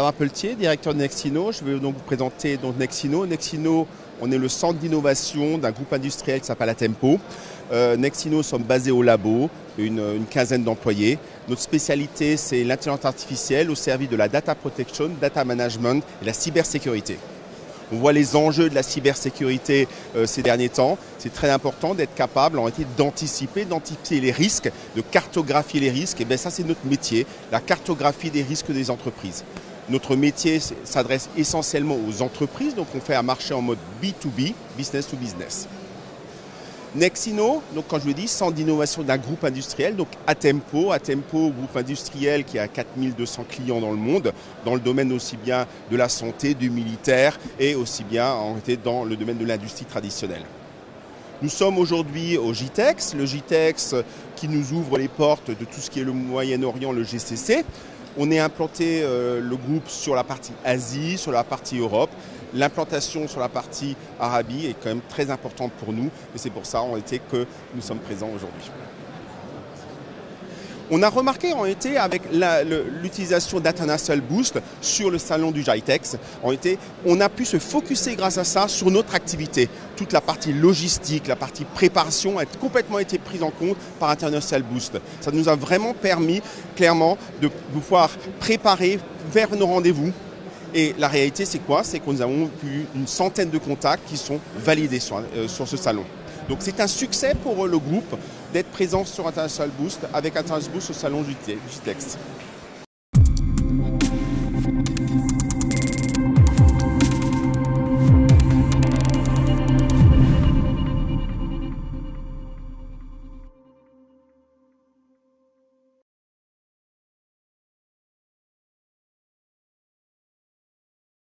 Bernard Pelletier, directeur de Nexino. Je vais donc vous présenter Nexino. Nexino, on est le centre d'innovation d'un groupe industriel qui s'appelle Atempo. Nexino, nous sommes basés au labo, une quinzaine d'employés. Notre spécialité, c'est l'intelligence artificielle au service de la data protection, data management et la cybersécurité. On voit les enjeux de la cybersécurité ces derniers temps. C'est très important d'être capable d'anticiper les risques, de cartographier les risques. Et bien ça, c'est notre métier, la cartographie des risques des entreprises. Notre métier s'adresse essentiellement aux entreprises, donc on fait un marché en mode B2B, business to business. Nexino, donc quand je vous dis, centre d'innovation d'un groupe industriel, donc Atempo, groupe industriel qui a 4200 clients dans le monde, dans le domaine aussi bien de la santé, du militaire et aussi bien dans le domaine de l'industrie traditionnelle. Nous sommes aujourd'hui au GITEX, le GITEX qui nous ouvre les portes de tout ce qui est le Moyen-Orient, le GCC. On est implanté le groupe sur la partie Asie, sur la partie Europe. L'implantation sur la partie Arabie est quand même très importante pour nous et c'est pour ça que nous sommes présents aujourd'hui. On a remarqué avec l'utilisation d'International Boost sur le salon du GITEX, on a pu se focuser grâce à ça sur notre activité. Toute la partie logistique, la partie préparation a complètement été prise en compte par International Boost. Ça nous a vraiment permis clairement de pouvoir préparer vers nos rendez-vous. Et la réalité, c'est quoi? C'est que nous avons eu une centaine de contacts qui sont validés sur ce salon. Donc c'est un succès pour le groupe d'être présent sur International Boost avec International Boost au salon GITEX.